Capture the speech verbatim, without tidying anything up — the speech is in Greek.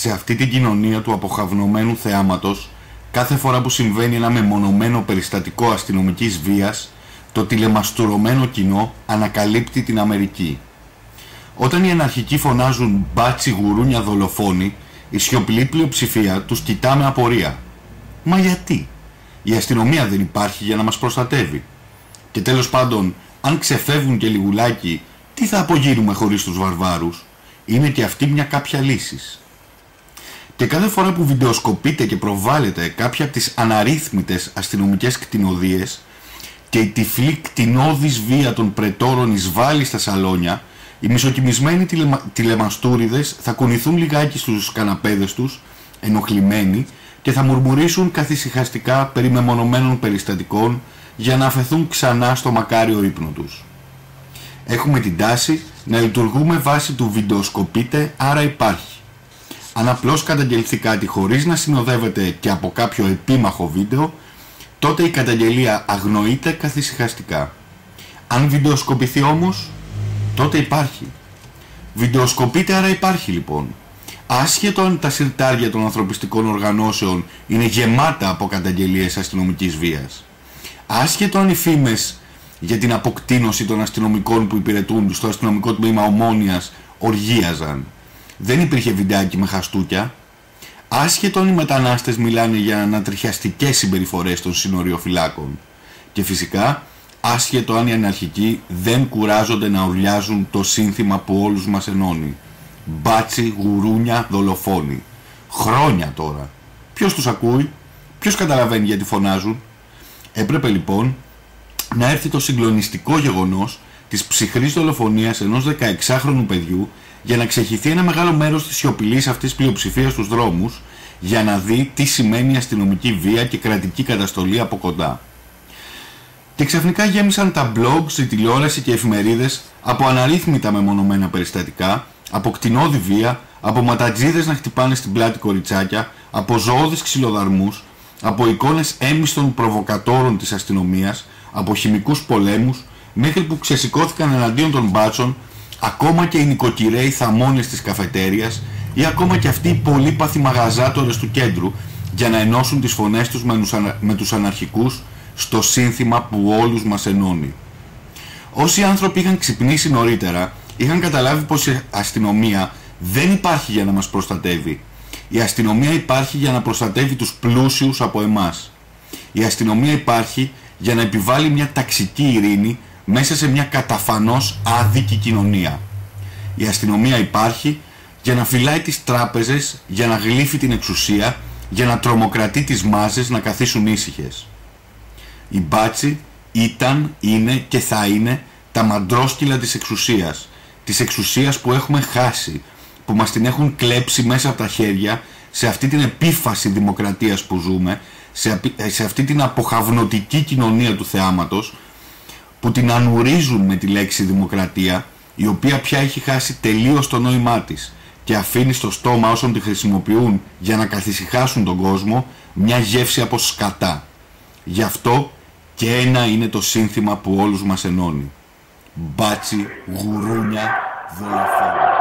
Σε αυτή την κοινωνία του αποχαυνομένου θεάματος, κάθε φορά που συμβαίνει ένα μεμονωμένο περιστατικό αστυνομικής βίας, το τηλεμαστουρωμένο κοινό ανακαλύπτει την Αμερική. Όταν οι αναρχικοί φωνάζουν «μπάτσι, γουρούνια, δολοφόνοι», η σιωπηλή πλειοψηφία τους κοιτά με απορία. Μα γιατί? Η αστυνομία δεν υπάρχει για να μας προστατεύει? Και τέλος πάντων, αν ξεφεύγουν και λιγουλάκι, τι θα απογίνουμε χωρίς τους βαρβάρους? Είναι και αυτή μια κάποια λύσης. Και κάθε φορά που βιντεοσκοπείτε και προβάλλετε κάποια από τις αναρρύθμιτες αστυνομικές κτηνοδίες και η τυφλή κτηνώδης βία των πρετόρων εισβάλλει στα σαλόνια, οι μισοκοιμισμένοι τηλεμα... τηλεμαστούριδες θα κουνηθούν λιγάκι στους καναπέδες τους, ενοχλημένοι, και θα μουρμουρίσουν καθησυχαστικά περί μεμονωμένων περιστατικών για να αφαιθούν ξανά στο μακάριο ύπνο τους. Έχουμε την τάση να λειτουργούμε βάσει του βιντεοσκοπείτε, άρα υπάρχει. Αν απλώς καταγγελθεί κάτι χωρίς να συνοδεύεται και από κάποιο επίμαχο βίντεο, τότε η καταγγελία αγνοείται καθησυχαστικά. Αν βιντεοσκοπηθεί όμως, τότε υπάρχει. Βιντεοσκοπείται, άρα υπάρχει λοιπόν. Άσχετο αν τα συρτάρια των ανθρωπιστικών οργανώσεων είναι γεμάτα από καταγγελίες αστυνομικής βίας. Άσχετο αν οι φήμες για την αποκτήνωση των αστυνομικών που υπηρετούν στο αστυνομικό τμήμα Ομόνοιας οργίαζαν. Δεν υπήρχε βιντεάκι με χαστούκια. Άσχετο αν οι μετανάστες μιλάνε για ανατριχιαστικές συμπεριφορές των συνοριοφυλάκων. Και φυσικά, άσχετο αν οι αναρχικοί δεν κουράζονται να ουρλιάζουν το σύνθημα που όλους μας ενώνει. Μπάτσι, γουρούνια, δολοφόνοι. Χρόνια τώρα. Ποιος τους ακούει? Ποιος καταλαβαίνει γιατί φωνάζουν? Έπρεπε λοιπόν να έρθει το συγκλονιστικό γεγονός της ψυχρής δολοφονίας ενός δεκαεξάχρονου παιδιού για να ξεχυθεί ένα μεγάλο μέρος της σιωπηλής αυτής πλειοψηφίας στους δρόμους, για να δει τι σημαίνει αστυνομική βία και κρατική καταστολή από κοντά. Και ξαφνικά γέμισαν τα blogs, η τηλεόραση και οι εφημερίδες από αναρρύθμιτα μεμονωμένα περιστατικά, από κτηνώδη βία, από ματατζίδες να χτυπάνε στην πλάτη κοριτσάκια, από ζωώδεις ξυλοδαρμούς, από εικόνες έμιστων προβοκατόρων της αστυνομίας, από χημικούς πολέμους, μέχρι που ξεσηκώθηκαν εναντίον των μπάτσων ακόμα και οι νοικοκυρέοι θαμώνες της καφετέριας ή ακόμα και αυτοί οι πολύπαθοι μαγαζάτορες του κέντρου, για να ενώσουν τις φωνές τους με τους αναρχικούς στο σύνθημα που όλους μας ενώνει. Όσοι άνθρωποι είχαν ξυπνήσει νωρίτερα, είχαν καταλάβει πως η αστυνομία δεν υπάρχει για να μας προστατεύει. Η αστυνομία υπάρχει για να προστατεύει τους πλούσιους από εμάς. Η αστυνομία υπάρχει για να επιβάλλει μια ταξική ειρήνη μέσα σε μια καταφανώς άδικη κοινωνία. Η αστυνομία υπάρχει για να φυλάει τις τράπεζες, για να γλύφει την εξουσία, για να τρομοκρατεί τις μάζες να καθίσουν ήσυχες. Οι μπάτσι ήταν, είναι και θα είναι τα μαντρόσκυλα της εξουσίας. Της εξουσίας που έχουμε χάσει, που μας την έχουν κλέψει μέσα από τα χέρια σε αυτή την επίφαση δημοκρατίας που ζούμε, σε, σε αυτή την αποχαυνωτική κοινωνία του θεάματος, που την ανουρίζουν με τη λέξη δημοκρατία, η οποία πια έχει χάσει τελείως το νόημά της και αφήνει στο στόμα όσων τη χρησιμοποιούν για να καθησυχάσουν τον κόσμο μια γεύση από σκατά. Γι' αυτό και ένα είναι το σύνθημα που όλους μας ενώνει. Μπάτσι, γουρούνια, δολοφόνοι.